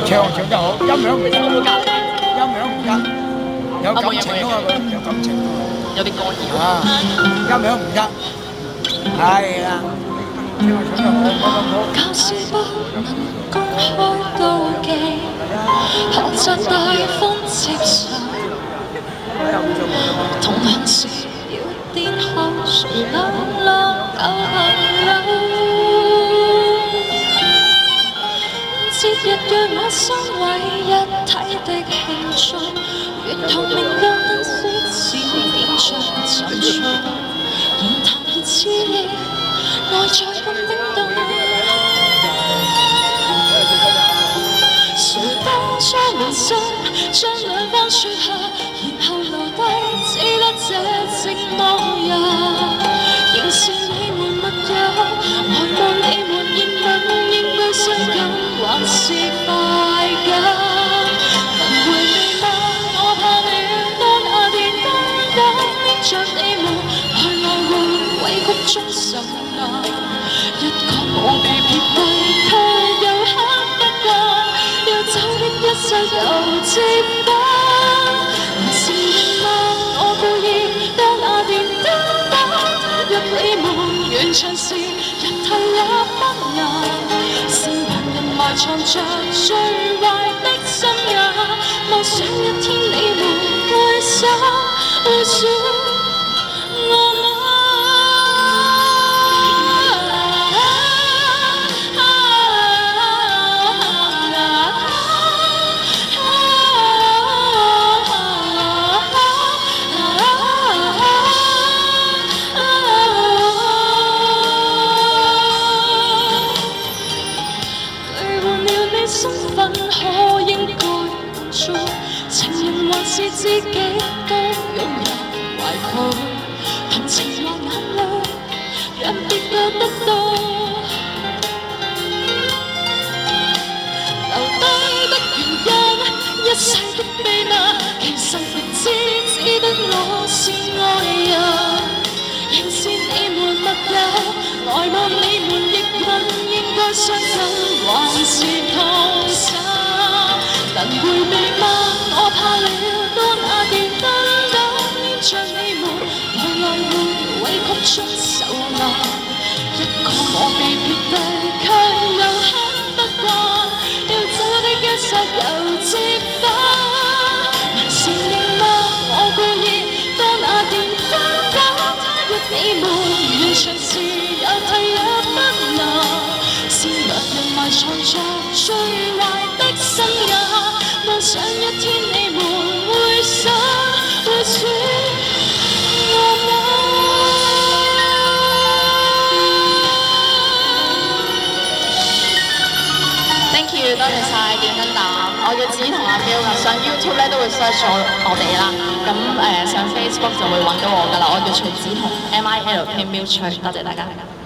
唱得好，音響唔得，音響唔得，有感情啊嘛佢，有感情， 有啲干擾啊，音響唔得，係啦，唱得好， 教師不能公開妒忌，學習大方接受，同行時要殿後誰冷落舊朋友。節日讓我身為一體的慶祝，沿途明亮燈飾閃現着沉重，言談熱熾熱，內在更冰凍。誰當初滿心將兩方說下，然後留低只得這寂寞人，仍是你們密友，愛慕你們熱吻應該傷感。還是快感，能回味嗎？我怕了，當那電燈膽黏着你們，害我會委曲中受難。一個冇被撇低，卻又很不慣，要走的一剎又折返。能承認嗎？我故意當那電燈膽打入你們，完場時人頭也不難。埋藏着最壞的心也，妄想一天你們會想會選我嗎？身份可應該滿足，情人還是自己都擁有懷抱，同情或眼淚，讓別個得到。留低的原因，一世的秘密，其實明知只得我是愛人，仍是你們密友，愛慕你們亦問應該傷感。還是痛心，能回味嗎？我怕了，當那電燈膽黏着你們，內外會委曲中受難。一個我被撇低，卻又很不慣，要走的一剎又折返。能承認嗎？我故意當那電燈膽打入你們，完場時有替也不難。埋藏着最壞的心也，妄想一天你們會想會選我嗎？Thank you， 多謝晒電燈膽。我叫子同阿彪噶，上 YouTube 咧都會 search 咗我哋啦，咁上 Facebook 就會揾到我噶啦。我叫徐子彤 ，MILK Music， 多謝大家。